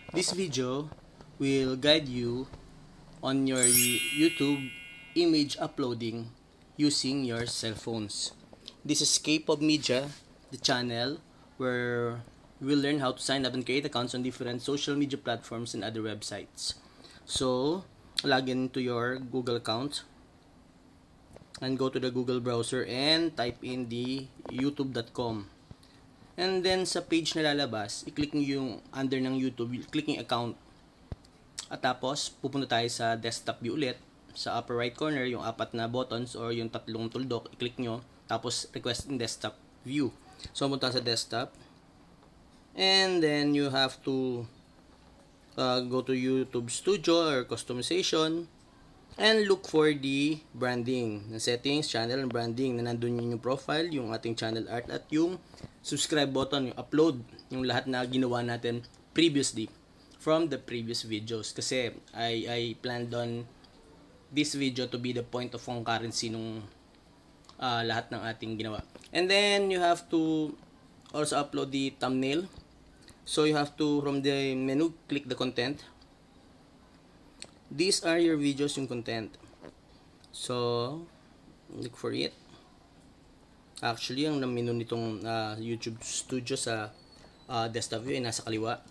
This video will guide you on your YouTube image uploading using your cell phones. This is K-Pop Media, the channel where we'll learn how to sign up and create accounts on different social media platforms and other websites. So, log into your Google account and go to the Google browser and type in the youtube.com. And then sa page na lalabas, i-click nyo yung under ng YouTube, i-click yung account. At tapos, pupunta tayo sa desktop view ulit. Sa upper right corner, yung apat na buttons or yung tatlong tuldok, i-click nyo. Tapos, request in desktop view. So, pupunta sa desktop. And then, you have to go to YouTube Studio or Customization. And look for the branding, na settings, channel, and branding, na nandun yung profile, yung ating channel art, at yung subscribe button, yung upload, yung lahat na ginawa natin previously from the previous videos. Kasi I planned on this video to be the point of concurrency nung lahat ng ating ginawa. And then you have to also upload the thumbnail. So you have to, from the menu, click the content. These are your videos, yung content. So, look for it. Actually, ang menu nitong YouTube Studio sa desktop view ay nasa kaliwa.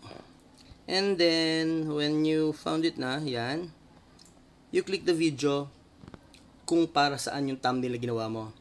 And then, when you found it na, yan, you click the video kung para saan yung thumbnail na ginawa mo.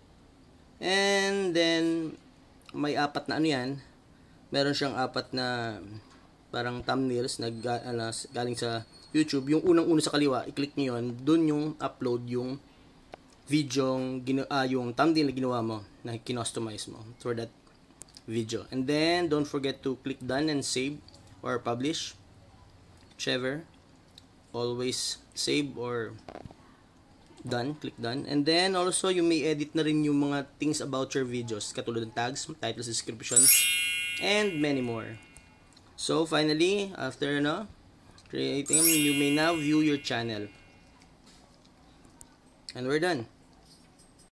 And then, may apat na ano yan. Meron siyang apat na parang thumbnails na galing sa YouTube. Yung unang-una sa kaliwa, i-click nyo yun. Doon yung upload yung video, yung thumbnail na ginawa mo, na kinostomize mo for that video. And then, don't forget to click done and save or publish. Whichever. Always save or done. Click done. And then, also, you may edit na rin yung mga things about your videos. Katulad ng tags, titles, descriptions, and many more. So, finally, after creating them, you may now view your channel. And we're done.